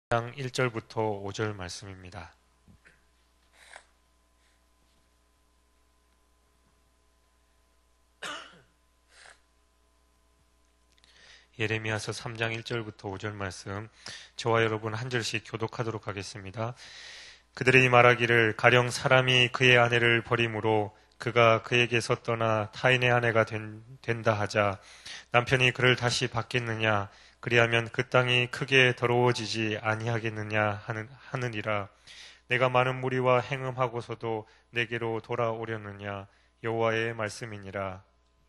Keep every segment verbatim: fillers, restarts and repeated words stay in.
장 일 절부터 오 절 말씀입니다. 예레미야서 삼 장 일 절부터 오 절 말씀, 저와 여러분 한 절씩 교독하도록 하겠습니다. 그들이 말하기를 가령 사람이 그의 아내를 버림으로 그가 그에게서 떠나 타인의 아내가 된, 된다 하자 남편이 그를 다시 받겠느냐, 그리하면 그 땅이 크게 더러워지지 아니하겠느냐 하는, 하느니라. 내가 많은 무리와 행음하고서도 내게로 돌아오려느냐, 여호와의 말씀이니라.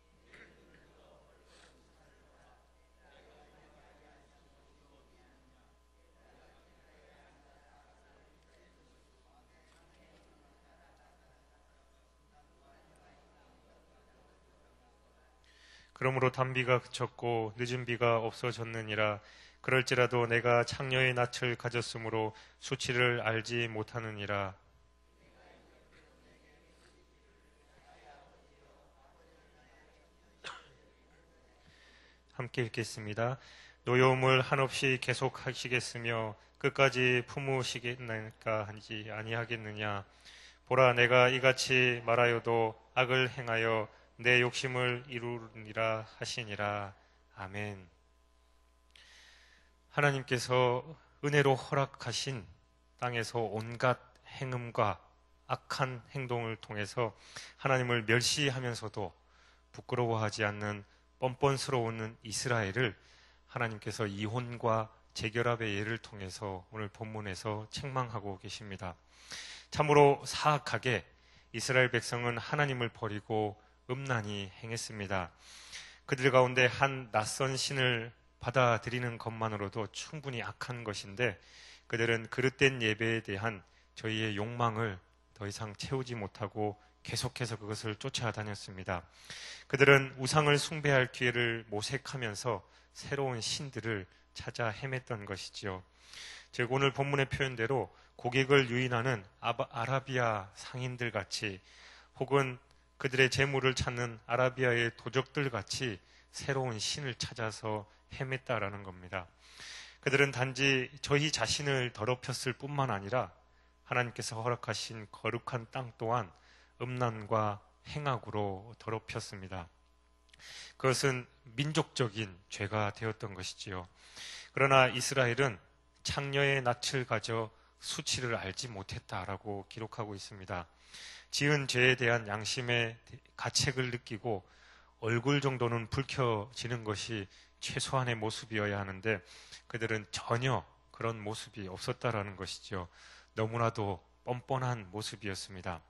그러므로 단비가 그쳤고 늦은 비가 없어졌느니라. 그럴지라도 내가 창녀의 낯을 가졌으므로 수치를 알지 못하느니라. 함께 읽겠습니다. 노여움을 한없이 계속하시겠으며 끝까지 품으시겠나이까 하지 아니하겠느냐. 보라, 내가 이같이 말하여도 악을 행하여 내 욕심을 이루니라 하시니라. 아멘. 하나님께서 은혜로 허락하신 땅에서 온갖 행음과 악한 행동을 통해서 하나님을 멸시하면서도 부끄러워하지 않는 뻔뻔스러운 이스라엘을 하나님께서 이혼과 재결합의 예를 통해서 오늘 본문에서 책망하고 계십니다. 참으로 사악하게 이스라엘 백성은 하나님을 버리고 음란히 행했습니다. 그들 가운데 한 낯선 신을 받아들이는 것만으로도 충분히 악한 것인데 그들은 그릇된 예배에 대한 저희의 욕망을 더 이상 채우지 못하고 계속해서 그것을 쫓아다녔습니다. 그들은 우상을 숭배할 기회를 모색하면서 새로운 신들을 찾아 헤맸던 것이지요. 즉 오늘 본문의 표현대로 고객을 유인하는 아라비아 상인들 같이 혹은 그들의 재물을 찾는 아라비아의 도적들 같이 새로운 신을 찾아서 헤맸다라는 겁니다. 그들은 단지 저희 자신을 더럽혔을 뿐만 아니라 하나님께서 허락하신 거룩한 땅 또한 음란과 행악으로 더럽혔습니다. 그것은 민족적인 죄가 되었던 것이지요. 그러나 이스라엘은 창녀의 낯을 가져 수치를 알지 못했다라고 기록하고 있습니다. 지은 죄에 대한 양심의 가책을 느끼고 얼굴 정도는 붉혀지는 것이 최소한의 모습이어야 하는데 그들은 전혀 그런 모습이 없었다라는 것이죠. 너무나도 뻔뻔한 모습이었습니다.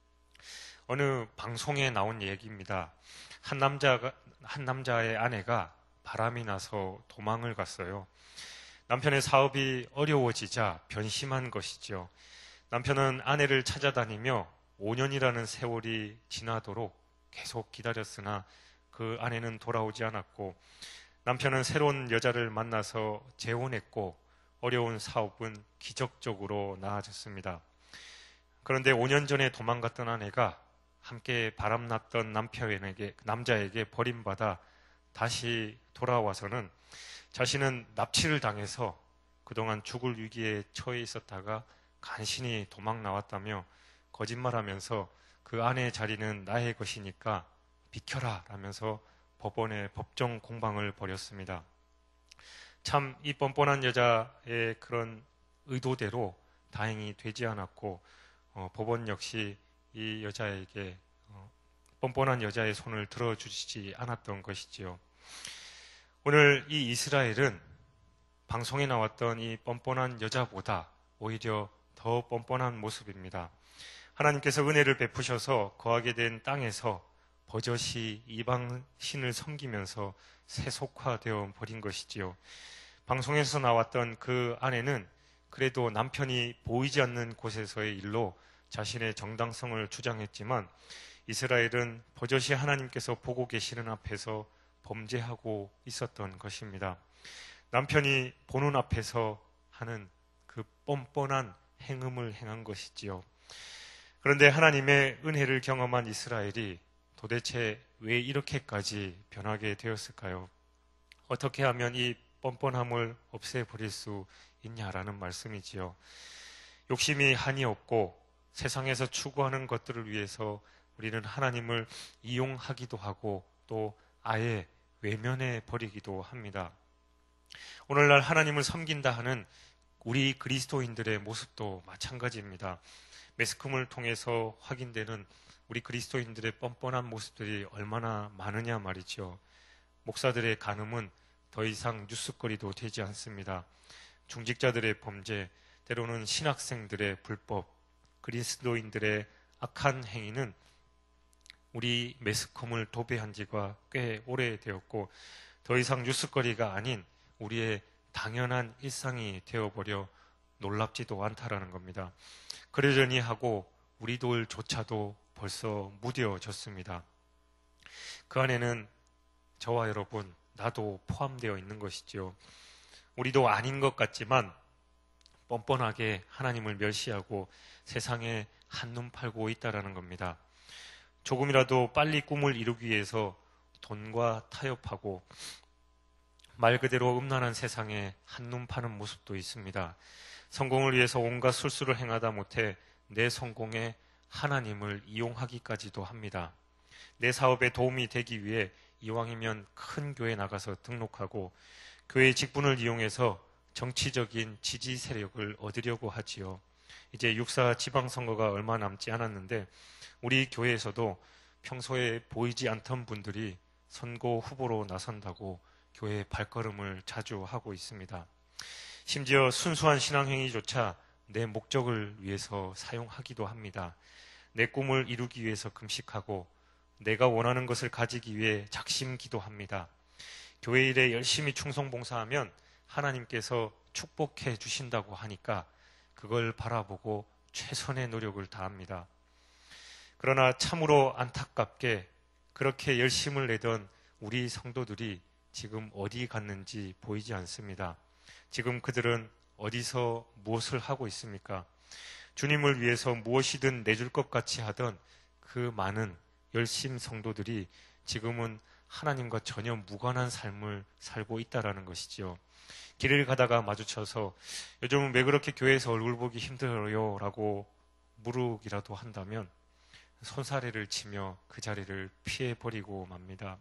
어느 방송에 나온 얘기입니다. 한 남자가, 한 남자의 아내가 바람이 나서 도망을 갔어요. 남편의 사업이 어려워지자 변심한 것이죠. 남편은 아내를 찾아다니며 오 년이라는 세월이 지나도록 계속 기다렸으나 그 아내는 돌아오지 않았고 남편은 새로운 여자를 만나서 재혼했고 어려운 사업은 기적적으로 나아졌습니다. 그런데 오 년 전에 도망갔던 아내가 함께 바람났던 남편에게, 남자에게 버림받아 다시 돌아와서는 자신은 납치를 당해서 그동안 죽을 위기에 처해 있었다가 간신히 도망 나왔다며 거짓말하면서 그 아내의 자리는 나의 것이니까 비켜라 라면서 법원에 법정 공방을 벌였습니다. 참 이 뻔뻔한 여자의 그런 의도대로 다행히 되지 않았고 어, 법원 역시 이 여자에게 어, 뻔뻔한 여자의 손을 들어주지 않았던 것이지요. 오늘 이 이스라엘은 방송에 나왔던 이 뻔뻔한 여자보다 오히려 더 뻔뻔한 모습입니다. 하나님께서 은혜를 베푸셔서 거하게 된 땅에서 버젓이 이방 신을 섬기면서 세속화되어 버린 것이지요. 방송에서 나왔던 그 아내는 그래도 남편이 보이지 않는 곳에서의 일로 자신의 정당성을 주장했지만 이스라엘은 버젓이 하나님께서 보고 계시는 앞에서 범죄하고 있었던 것입니다. 남편이 보는 앞에서 하는 그 뻔뻔한 행음을 행한 것이지요. 그런데 하나님의 은혜를 경험한 이스라엘이 도대체 왜 이렇게까지 변하게 되었을까요? 어떻게 하면 이 뻔뻔함을 없애버릴 수 있냐라는 말씀이지요. 욕심이 한이 없고 세상에서 추구하는 것들을 위해서 우리는 하나님을 이용하기도 하고 또 아예 외면해 버리기도 합니다. 오늘날 하나님을 섬긴다 하는 우리 그리스도인들의 모습도 마찬가지입니다. 매스컴을 통해서 확인되는 우리 그리스도인들의 뻔뻔한 모습들이 얼마나 많으냐 말이죠. 목사들의 간음은 더 이상 뉴스거리도 되지 않습니다. 중직자들의 범죄, 때로는 신학생들의 불법, 그리스도인들의 악한 행위는 우리 매스컴을 도배한 지가 꽤 오래되었고 더 이상 뉴스거리가 아닌 우리의 당연한 일상이 되어버려 놀랍지도 않다라는 겁니다. 그러려니 하고 우리들조차도 벌써 무뎌졌습니다. 그 안에는 저와 여러분, 나도 포함되어 있는 것이지요. 우리도 아닌 것 같지만 뻔뻔하게 하나님을 멸시하고 세상에 한눈 팔고 있다라는 겁니다. 조금이라도 빨리 꿈을 이루기 위해서 돈과 타협하고 말 그대로 음란한 세상에 한눈 파는 모습도 있습니다. 성공을 위해서 온갖 술수를 행하다 못해 내 성공에 하나님을 이용하기까지도 합니다. 내 사업에 도움이 되기 위해 이왕이면 큰 교회 나가서 등록하고 교회 직분을 이용해서 정치적인 지지 세력을 얻으려고 하지요. 이제 육사 지방선거가 얼마 남지 않았는데 우리 교회에서도 평소에 보이지 않던 분들이 선거 후보로 나선다고 교회의 발걸음을 자주 하고 있습니다. 심지어 순수한 신앙행위조차 내 목적을 위해서 사용하기도 합니다. 내 꿈을 이루기 위해서 금식하고 내가 원하는 것을 가지기 위해 작심 기도합니다. 교회 일에 열심히 충성봉사하면 하나님께서 축복해 주신다고 하니까 그걸 바라보고 최선의 노력을 다합니다. 그러나 참으로 안타깝게 그렇게 열심을 내던 우리 성도들이 지금 어디 갔는지 보이지 않습니다. 지금 그들은 어디서 무엇을 하고 있습니까? 주님을 위해서 무엇이든 내줄 것 같이 하던 그 많은 열심 성도들이 지금은 하나님과 전혀 무관한 삶을 살고 있다라는 것이지요. 길을 가다가 마주쳐서 요즘은 왜 그렇게 교회에서 얼굴 보기 힘들어요? 라고 물으기라도 한다면 손사래를 치며 그 자리를 피해버리고 맙니다.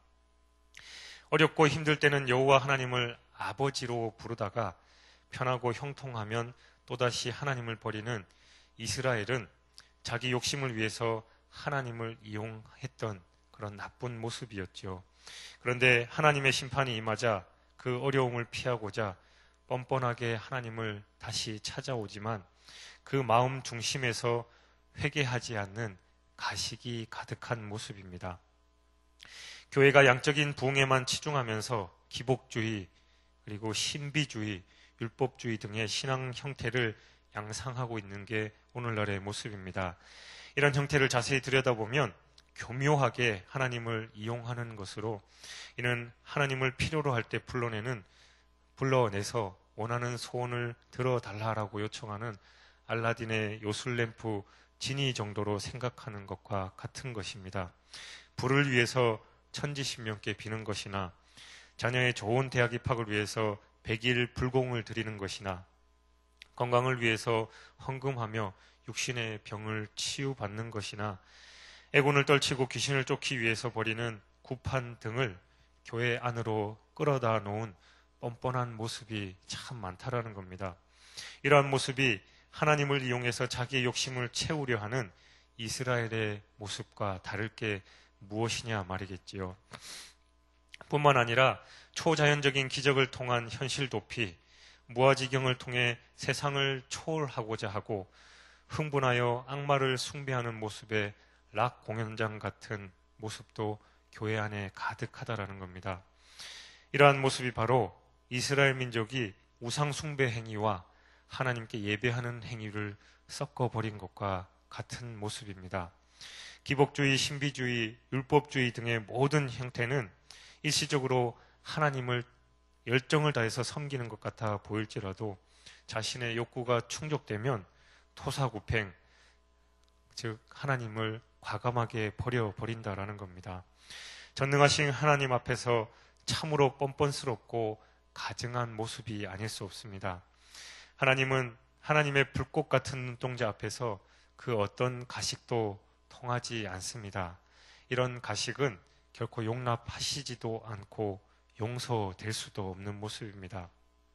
어렵고 힘들 때는 여호와 하나님을 아버지로 부르다가 편하고 형통하면 또다시 하나님을 버리는 이스라엘은 자기 욕심을 위해서 하나님을 이용했던 그런 나쁜 모습이었죠. 그런데 하나님의 심판이 임하자 그 어려움을 피하고자 뻔뻔하게 하나님을 다시 찾아오지만 그 마음 중심에서 회개하지 않는 가식이 가득한 모습입니다. 교회가 양적인 부흥에만 치중하면서 기복주의 그리고 신비주의, 율법주의 등의 신앙 형태를 양상하고 있는 게 오늘날의 모습입니다. 이런 형태를 자세히 들여다보면 교묘하게 하나님을 이용하는 것으로 이는 하나님을 필요로 할 때 불러내는 불러내서 원하는 소원을 들어달라라고 요청하는 알라딘의 요술램프 지니 정도로 생각하는 것과 같은 것입니다. 불을 위해서 천지신명께 비는 것이나 자녀의 좋은 대학 입학을 위해서 백일 불공을 드리는 것이나 건강을 위해서 헌금하며 육신의 병을 치유받는 것이나 애군을 떨치고 귀신을 쫓기 위해서 벌이는 구판 등을 교회 안으로 끌어다 놓은 뻔뻔한 모습이 참 많다라는 겁니다. 이러한 모습이 하나님을 이용해서 자기의 욕심을 채우려 하는 이스라엘의 모습과 다를 게 무엇이냐 말이겠지요. 뿐만 아니라 초자연적인 기적을 통한 현실 도피, 무아지경을 통해 세상을 초월하고자 하고 흥분하여 악마를 숭배하는 모습의 락 공연장 같은 모습도 교회 안에 가득하다라는 겁니다. 이러한 모습이 바로 이스라엘 민족이 우상 숭배 행위와 하나님께 예배하는 행위를 섞어버린 것과 같은 모습입니다. 기복주의, 신비주의, 율법주의 등의 모든 형태는 일시적으로 하나님을 열정을 다해서 섬기는 것 같아 보일지라도 자신의 욕구가 충족되면 토사구팽, 즉 하나님을 과감하게 버려버린다라는 겁니다. 전능하신 하나님 앞에서 참으로 뻔뻔스럽고 가증한 모습이 아닐 수 없습니다. 하나님은 하나님의 불꽃 같은 눈동자 앞에서 그 어떤 가식도 통하지 않습니다. 이런 가식은 결코 용납하시지도 않고 용서될 수도 없는 모습입니다.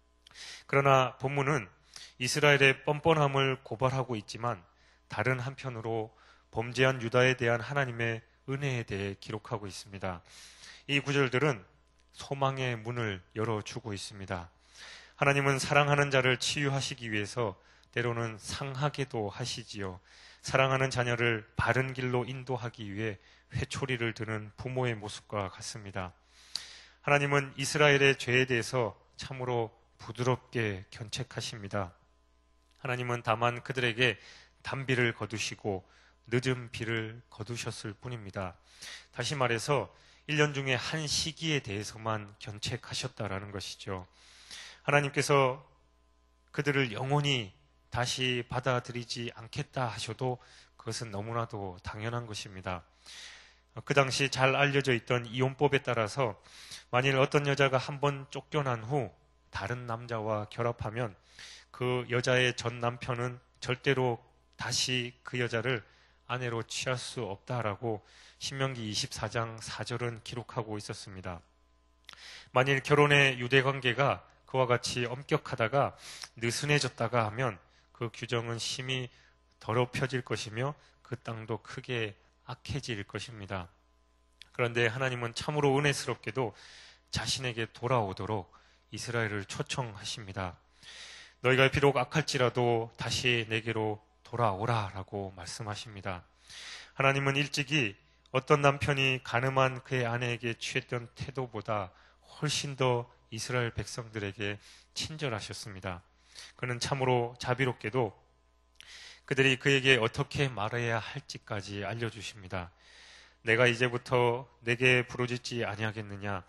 그러나 본문은 이스라엘의 뻔뻔함을 고발하고 있지만 다른 한편으로 범죄한 유다에 대한 하나님의 은혜에 대해 기록하고 있습니다. 이 구절들은 소망의 문을 열어주고 있습니다. 하나님은 사랑하는 자를 치유하시기 위해서 때로는 상하게도 하시지요. 사랑하는 자녀를 바른 길로 인도하기 위해 회초리를 드는 부모의 모습과 같습니다. 하나님은 이스라엘의 죄에 대해서 참으로 부드럽게 견책하십니다. 하나님은 다만 그들에게 단비를 거두시고 늦은 비를 거두셨을 뿐입니다. 다시 말해서 일 년 중에 한 시기에 대해서만 견책하셨다라는 것이죠. 하나님께서 그들을 영원히 다시 받아들이지 않겠다 하셔도 그것은 너무나도 당연한 것입니다. 그 당시 잘 알려져 있던 이혼법에 따라서 만일 어떤 여자가 한번 쫓겨난 후 다른 남자와 결합하면 그 여자의 전 남편은 절대로 다시 그 여자를 아내로 취할 수 없다라고 신명기 이십사 장 사 절은 기록하고 있었습니다. 만일 결혼의 유대관계가 그와 같이 엄격하다가 느슨해졌다가 하면 그 규정은 심히 더럽혀질 것이며 그 땅도 크게 악해질 것입니다. 그런데 하나님은 참으로 은혜스럽게도 자신에게 돌아오도록 이스라엘을 초청하십니다. 너희가 비록 악할지라도 다시 내게로 돌아오라 라고 말씀하십니다. 하나님은 일찍이 어떤 남편이 가늠한 그의 아내에게 취했던 태도보다 훨씬 더 이스라엘 백성들에게 친절하셨습니다. 그는 참으로 자비롭게도 그들이 그에게 어떻게 말해야 할지까지 알려주십니다. 내가 이제부터 내게 부르짖지 아니하겠느냐.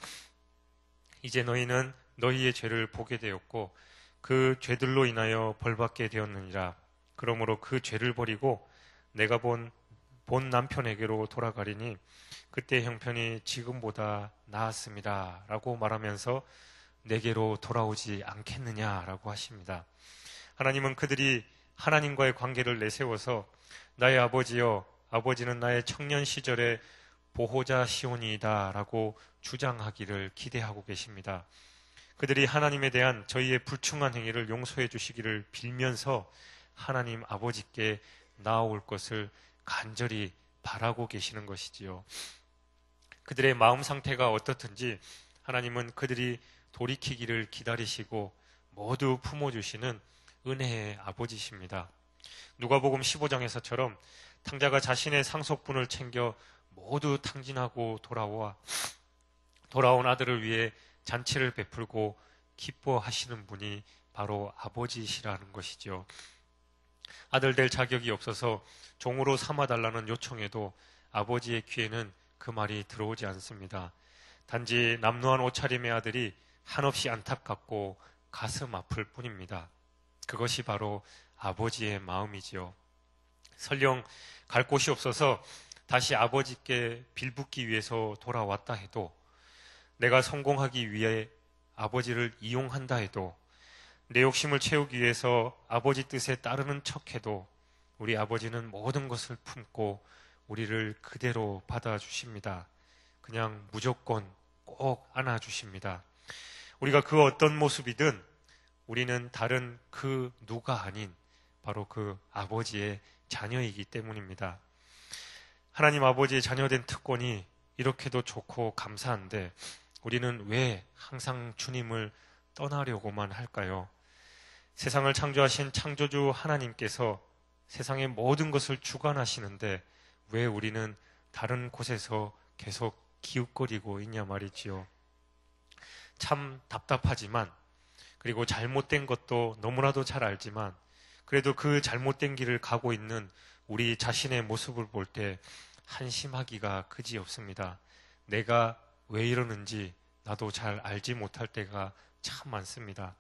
이제 너희는 너희의 죄를 보게 되었고 그 죄들로 인하여 벌받게 되었느니라. 그러므로 그 죄를 버리고 내가 본, 본 남편에게로 돌아가리니 그때 형편이 지금보다 나았습니다. 라고 말하면서 내게로 돌아오지 않겠느냐라고 하십니다. 하나님은 그들이 하나님과의 관계를 내세워서 나의 아버지여, 아버지는 나의 청년 시절의 보호자시오니이다 라고 주장하기를 기대하고 계십니다. 그들이 하나님에 대한 저희의 불충한 행위를 용서해 주시기를 빌면서 하나님 아버지께 나아올 것을 간절히 바라고 계시는 것이지요. 그들의 마음 상태가 어떻든지 하나님은 그들이 돌이키기를 기다리시고 모두 품어주시는 은혜의 아버지십니다. 누가복음 십오 장에서처럼 탕자가 자신의 상속분을 챙겨 모두 탕진하고 돌아와 돌아온 아들을 위해 잔치를 베풀고 기뻐하시는 분이 바로 아버지시라는 것이죠. 아들 될 자격이 없어서 종으로 삼아달라는 요청에도 아버지의 귀에는 그 말이 들어오지 않습니다. 단지 남루한 옷차림의 아들이 한없이 안타깝고 가슴 아플 뿐입니다. 그것이 바로 아버지의 마음이지요. 설령 갈 곳이 없어서 다시 아버지께 빌붙기 위해서 돌아왔다 해도, 내가 성공하기 위해 아버지를 이용한다 해도, 내 욕심을 채우기 위해서 아버지 뜻에 따르는 척해도 우리 아버지는 모든 것을 품고 우리를 그대로 받아주십니다. 그냥 무조건 꼭 안아주십니다. 우리가 그 어떤 모습이든 우리는 다른 그 누가 아닌 바로 그 아버지의 자녀이기 때문입니다. 하나님 아버지의 자녀된 특권이 이렇게도 좋고 감사한데 우리는 왜 항상 주님을 떠나려고만 할까요? 세상을 창조하신 창조주 하나님께서 세상의 모든 것을 주관하시는데 왜 우리는 다른 곳에서 계속 기웃거리고 있냐 말이지요. 참 답답하지만, 그리고 잘못된 것도 너무나도 잘 알지만 그래도 그 잘못된 길을 가고 있는 우리 자신의 모습을 볼 때 한심하기가 그지없습니다. 내가 왜 이러는지 나도 잘 알지 못할 때가 참 많습니다.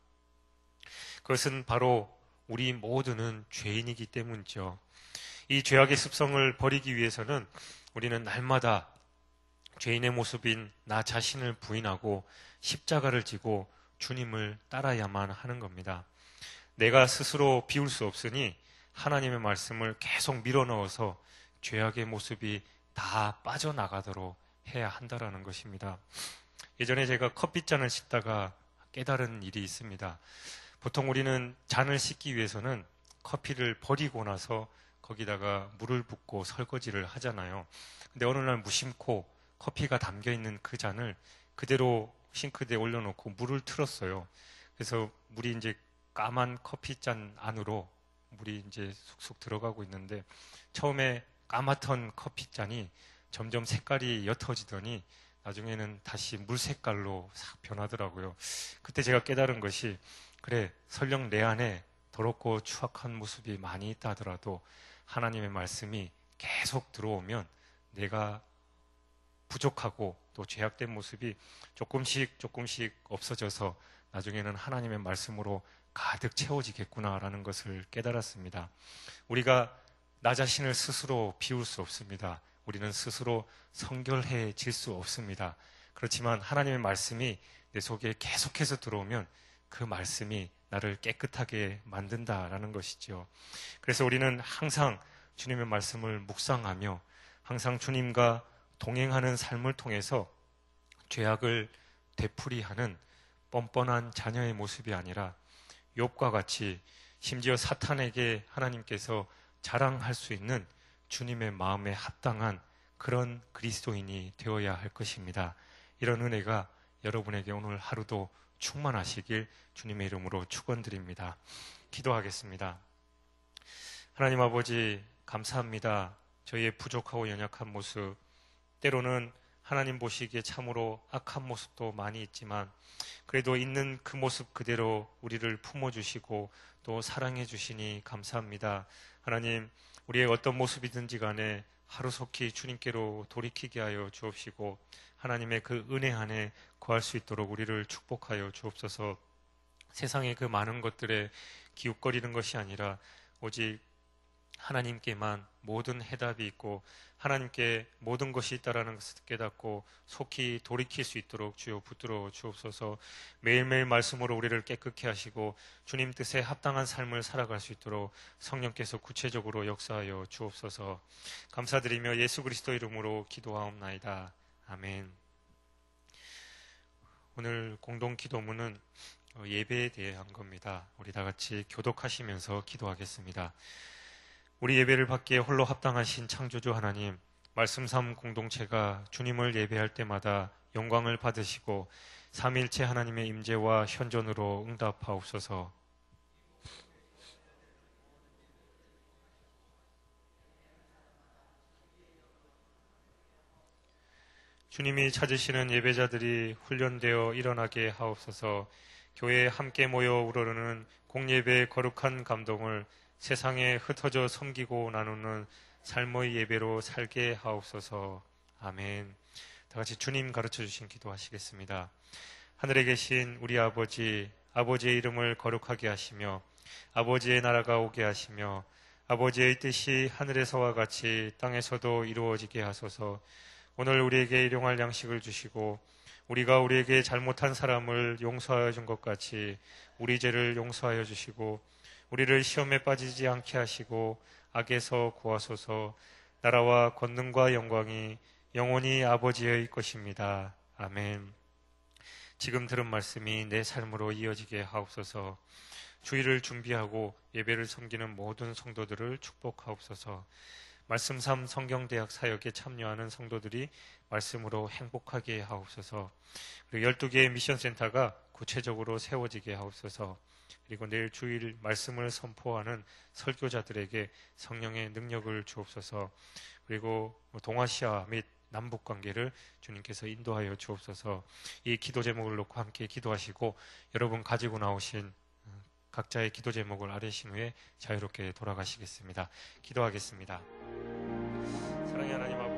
그것은 바로 우리 모두는 죄인이기 때문이죠. 이 죄악의 습성을 버리기 위해서는 우리는 날마다 죄인의 모습인 나 자신을 부인하고 십자가를 지고 주님을 따라야만 하는 겁니다. 내가 스스로 비울 수 없으니 하나님의 말씀을 계속 밀어넣어서 죄악의 모습이 다 빠져나가도록 해야 한다라는 것입니다. 예전에 제가 커피잔을 씻다가 깨달은 일이 있습니다. 보통 우리는 잔을 씻기 위해서는 커피를 버리고 나서 거기다가 물을 붓고 설거지를 하잖아요. 근데 어느 날 무심코 커피가 담겨있는 그 잔을 그대로 싱크대에 올려놓고 물을 틀었어요. 그래서 물이 이제 까만 커피잔 안으로 물이 이제 쑥쑥 들어가고 있는데, 처음에 까맣던 커피잔이 점점 색깔이 옅어지더니 나중에는 다시 물 색깔로 싹 변하더라고요. 그때 제가 깨달은 것이, 그래, 설령 내 안에 더럽고 추악한 모습이 많이 있다 하더라도 하나님의 말씀이 계속 들어오면 내가 부족하고 또 죄악된 모습이 조금씩 조금씩 없어져서 나중에는 하나님의 말씀으로 가득 채워지겠구나라는 것을 깨달았습니다. 우리가 나 자신을 스스로 비울 수 없습니다. 우리는 스스로 성결해질 수 없습니다. 그렇지만 하나님의 말씀이 내 속에 계속해서 들어오면 그 말씀이 나를 깨끗하게 만든다라는 것이죠. 그래서 우리는 항상 주님의 말씀을 묵상하며 항상 주님과 동행하는 삶을 통해서 죄악을 되풀이하는 뻔뻔한 자녀의 모습이 아니라 욥과 같이 심지어 사탄에게 하나님께서 자랑할 수 있는 주님의 마음에 합당한 그런 그리스도인이 되어야 할 것입니다. 이런 은혜가 여러분에게 오늘 하루도 충만하시길 주님의 이름으로 축원드립니다. 기도하겠습니다. 하나님 아버지, 감사합니다. 저희의 부족하고 연약한 모습, 때로는 하나님 보시기에 참으로 악한 모습도 많이 있지만 그래도 있는 그 모습 그대로 우리를 품어주시고 또 사랑해 주시니 감사합니다. 하나님, 우리의 어떤 모습이든지 간에 하루속히 주님께로 돌이키게 하여 주옵시고 하나님의 그 은혜 안에 거할 수 있도록 우리를 축복하여 주옵소서. 세상의 그 많은 것들에 기웃거리는 것이 아니라 오직 하나님께만 모든 해답이 있고 하나님께 모든 것이 있다라는 것을 깨닫고 속히 돌이킬 수 있도록 주여 붙들어 주옵소서. 매일매일 말씀으로 우리를 깨끗게 하시고 주님 뜻에 합당한 삶을 살아갈 수 있도록 성령께서 구체적으로 역사하여 주옵소서. 감사드리며 예수 그리스도 이름으로 기도하옵나이다. 아멘. 오늘 공동 기도문은 예배에 대한 겁니다. 우리 다 같이 교독하시면서 기도하겠습니다. 우리 예배를 받기에 홀로 합당하신 창조주 하나님, 말씀 삼 공동체가 주님을 예배할 때마다 영광을 받으시고 삼위일체 하나님의 임재와 현존으로 응답하옵소서. 주님이 찾으시는 예배자들이 훈련되어 일어나게 하옵소서. 교회에 함께 모여 우러르는 공예배의 거룩한 감동을 세상에 흩어져 섬기고 나누는 삶의 예배로 살게 하옵소서. 아멘. 다 같이 주님 가르쳐 주신 기도하시겠습니다. 하늘에 계신 우리 아버지, 아버지의 이름을 거룩하게 하시며 아버지의 나라가 오게 하시며 아버지의 뜻이 하늘에서와 같이 땅에서도 이루어지게 하소서. 오늘 우리에게 일용할 양식을 주시고 우리가 우리에게 잘못한 사람을 용서하여 준 것 같이 우리 죄를 용서하여 주시고 우리를 시험에 빠지지 않게 하시고 악에서 구하소서. 나라와 권능과 영광이 영원히 아버지의 것입니다. 아멘. 지금 들은 말씀이 내 삶으로 이어지게 하옵소서. 주일을 준비하고 예배를 섬기는 모든 성도들을 축복하옵소서. 말씀 삼 성경대학 사역에 참여하는 성도들이 말씀으로 행복하게 하옵소서. 그리고 열두 개의 미션센터가 구체적으로 세워지게 하옵소서. 그리고 내일 주일 말씀을 선포하는 설교자들에게 성령의 능력을 주옵소서. 그리고 동아시아 및 남북 관계를 주님께서 인도하여 주옵소서. 이 기도 제목을 놓고 함께 기도하시고 여러분 가지고 나오신 각자의 기도 제목을 아뢰신 후에 자유롭게 돌아가시겠습니다. 기도하겠습니다. 사랑의 하나님 아버지,